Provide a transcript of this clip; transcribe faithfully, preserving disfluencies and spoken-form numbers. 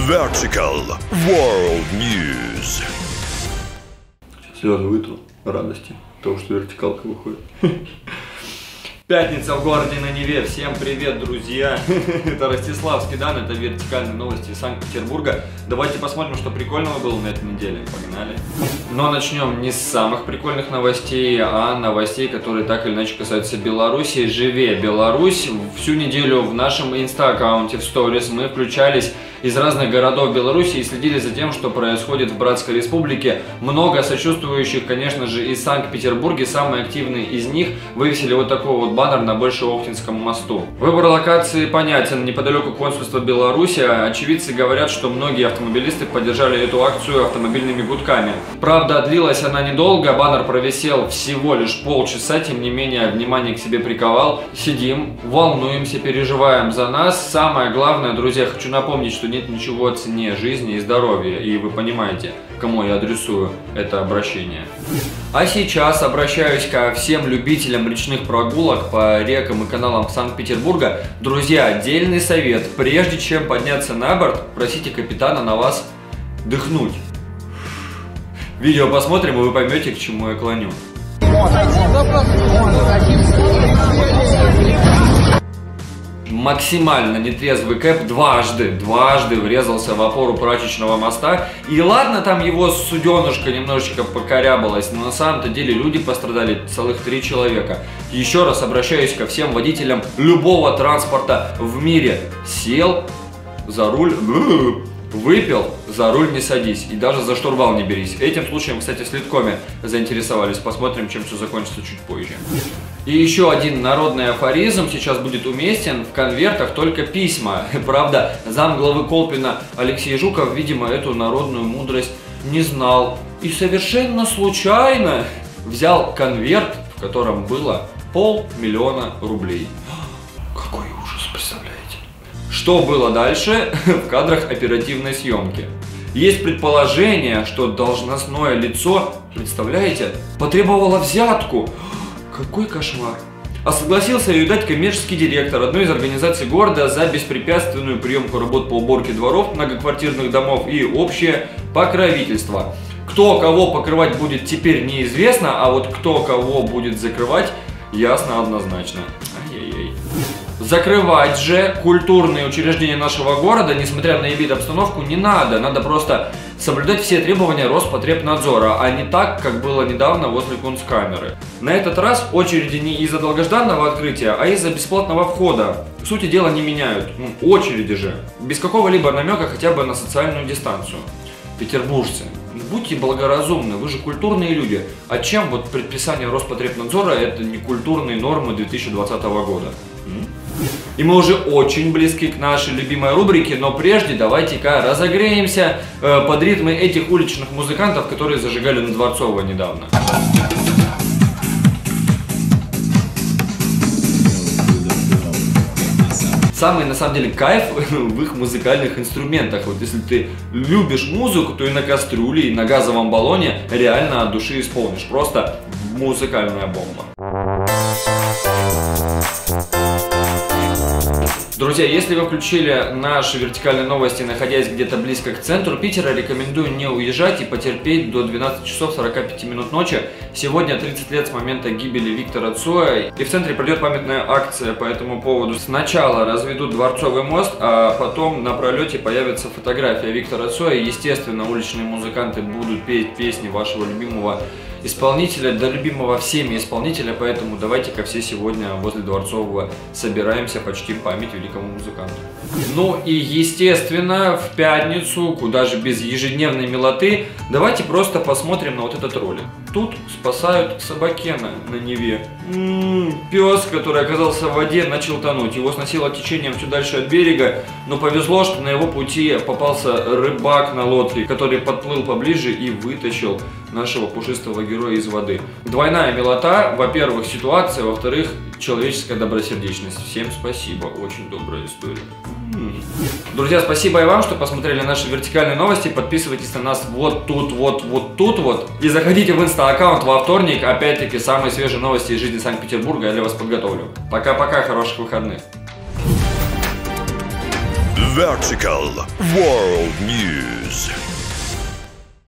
Vertical World News. Слезы вытру радости того, что вертикалка выходит. Пятница в городе на Неве. Всем привет, друзья! Это Ростиславский Дан, это вертикальные новости из Санкт-Петербурга. Давайте посмотрим, что прикольного было на этой неделе. Погнали! Но начнем не с самых прикольных новостей, а новостей, которые так или иначе касаются Беларуси. Живе Беларусь! Всю неделю в нашем инста-аккаунте в сторис мы включались из разных городов Беларуси и следили за тем, что происходит в Братской Республике. Много сочувствующих, конечно же, из Санкт-Петербурга. Самые активные из них вывесили вот такой вот баннер на Большеохтинском мосту. Выбор локации понятен. Неподалеку консульства Беларуси. Очевидцы говорят, что многие автомобилисты поддержали эту акцию автомобильными гудками. Правда, длилась она недолго. Баннер провисел всего лишь полчаса. Тем не менее, внимание к себе приковал. Сидим, волнуемся, переживаем за нас. Самое главное, друзья, хочу напомнить, что нет ничего ценнее жизни и здоровья. И вы понимаете, кому я адресую это обращение. А сейчас обращаюсь ко всем любителям речных прогулок по рекам и каналам Санкт-Петербурга. Друзья, отдельный совет. Прежде чем подняться на борт, просите капитана на вас дыхнуть. Видео посмотрим, и вы поймете, к чему я клоню. Максимально нетрезвый Кэп дважды, дважды врезался в опору прачечного моста. И ладно, там его суденышко немножечко покорябалось, но на самом-то деле люди пострадали, целых три человека. Еще раз обращаюсь ко всем водителям любого транспорта в мире. Сел за руль, выпил, за руль не садись. И даже за штурвал не берись. Этим случаем, кстати, в Слиткоме заинтересовались. Посмотрим, чем все закончится чуть позже. И еще один народный афоризм сейчас будет уместен: в конвертах только письма. Правда, замглавы Колпина Алексей Жуков, видимо, эту народную мудрость не знал. И совершенно случайно взял конверт, в котором было полмиллиона рублей. Какой ужас, представляете? Что было дальше в кадрах оперативной съемки? Есть предположение, что должностное лицо, представляете, потребовало взятку. Какой кошмар. А согласился ее дать коммерческий директор одной из организаций города за беспрепятственную приемку работ по уборке дворов, многоквартирных домов и общее покровительство. Кто кого покрывать будет, теперь неизвестно, а вот кто кого будет закрывать, ясно однозначно. Ай-яй-яй. Закрывать же культурные учреждения нашего города, несмотря на вид обстановку, не надо. Надо просто соблюдать все требования Роспотребнадзора, а не так, как было недавно возле Кунсткамеры. На этот раз очереди не из-за долгожданного открытия, а из-за бесплатного входа. Сути дела не меняют. Ну, очереди же. Без какого-либо намека хотя бы на социальную дистанцию. Петербуржцы, будьте благоразумны, вы же культурные люди. А чем вот предписание Роспотребнадзора это не культурные нормы две тысячи двадцатого года? И мы уже очень близки к нашей любимой рубрике, но прежде давайте-ка разогреемся э, под ритмы этих уличных музыкантов, которые зажигали на Дворцово недавно. Самый, на самом деле, кайф в их музыкальных инструментах. Вот если ты любишь музыку, то и на кастрюле, и на газовом баллоне реально от души исполнишь. Просто музыкальная бомба. Друзья, если вы включили наши вертикальные новости, находясь где-то близко к центру Питера, рекомендую не уезжать и потерпеть до двенадцати часов сорока пяти минут ночи. Сегодня тридцать лет с момента гибели Виктора Цоя, и в центре пройдет памятная акция по этому поводу. Сначала разведут Дворцовый мост, а потом на пролете появится фотография Виктора Цоя. Естественно, уличные музыканты будут петь песни вашего любимого исполнителя, да любимого всеми исполнителя, поэтому давайте-ка все сегодня возле Дворцового собираемся, почтим память великому музыканту. Ну и естественно, в пятницу, куда же без ежедневной милоты, давайте просто посмотрим на вот этот ролик. Тут спасают собакена на Неве. М-м, пес, который оказался в воде, начал тонуть. Его сносило течением все дальше от берега, но повезло, что на его пути попался рыбак на лодке, который подплыл поближе и вытащил нашего пушистого героя из воды. Двойная милота, во-первых, ситуация, во-вторых, человеческая добросердечность. Всем спасибо, очень добрая история. Друзья, спасибо и вам, что посмотрели наши вертикальные новости. Подписывайтесь на нас вот тут, вот, вот тут вот. И заходите в инста-аккаунт во вторник. Опять-таки, самые свежие новости из жизни Санкт-Петербурга я для вас подготовлю. Пока-пока, хороших выходных. Vertical World News.